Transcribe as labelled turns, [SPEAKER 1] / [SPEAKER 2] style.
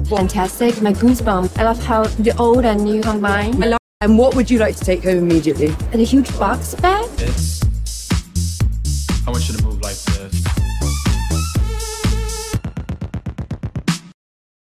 [SPEAKER 1] Fantastic, my goosebumps. I love how the old and new combine. I love.
[SPEAKER 2] And what would you like to take home immediately?
[SPEAKER 1] And a huge box bag.
[SPEAKER 3] I want you to move like this.